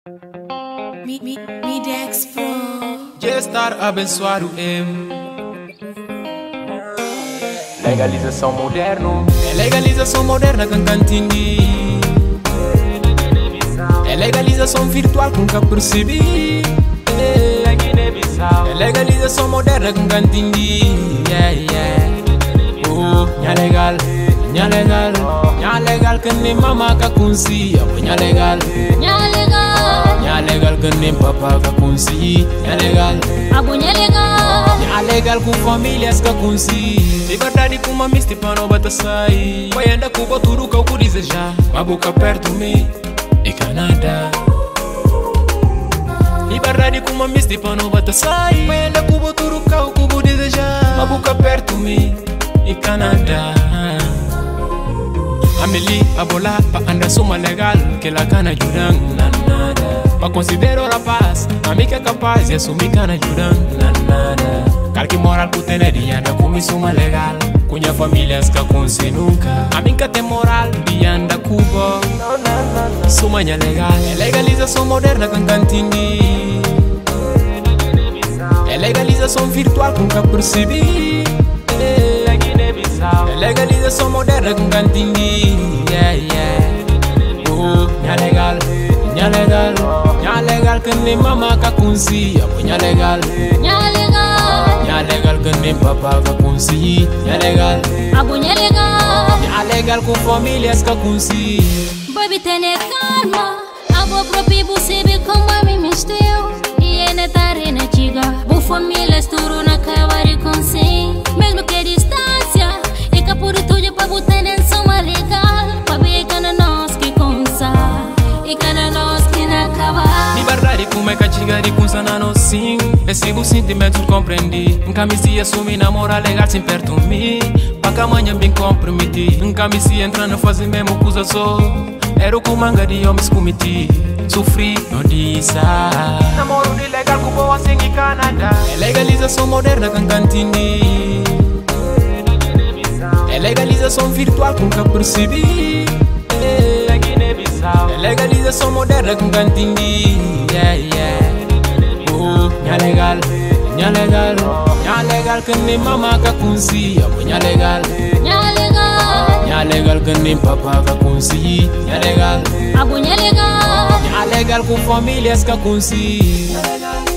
Midex Pro. Gestar abençoado Legalização moderno. É legalização moderna que nunca entendi. É legalização virtual que nunca percebi. É legalização moderna que nunca entendi. Nha legal, nha legal, nha legal que nem mama que consia. Nha legal, Nha legal, nha legal que nem papa que consia. Nha legal, abunha legal. nha legal com famílias que consia. Liberdade com uma mista para não bater sair. Vai andar com o tudo que eu pude desejar. Uma boca perto de mim e Canadá. Liberdade com uma mista para não bater sair. Vai andar com o tudo que eu pude desejar. Uma boca perto de mim e Canadá. Amelie a bola pa andar suma legal que la cana ajudan na nada. Pa considero a paz, a mim que é capaz e assumir cana ajudan na nada. Calque moral que tem de anda com suma legal. Cunha famílias que consi nunca. A mim que tem moral de anda Cuba. Suma nha legal. É legalização moderna que nunca entendi. É legalização virtual que nunca percebi. É legalização moderna que nunca entendi. Nha legal, nha legal, nha legal que nem mama que consia. Nha legal, Nha legal, nha legal que nem papa que consia. Nha legal, abunha legal. nha legal com famílias que consia. Baby tene calma, abo propi busibi como a mim mistério. E é netare na chiga, bu família esturu na cavari com sim. Mesmo que distância, e capuro tudo pra botar em soma legal. Pra ver que nós que consa, e que nós que na cavar. Liberdade como é que a chiga de consa na no sim. Esse o sentimento compreendi. Nunca me se assumir na moral legal sem perto de mim. Pra que amanhã bem comprometi. Nunca me se entrando fazer mesmo coisa só. Era o que manga de homens cometi. Sofri, não disse. Namoro de legal com boa assim em Canadá. É legalização moderna que nunca entendi. É legalização virtual que nunca percebi. É legalização moderna que nunca entendi. Nha legal, nha legal, nha legal que nem mama que consia. Nha legal, Nha legal, nha legal que nem papa que consia. Nha legal, abunha legal. nha legal com famílias que consia.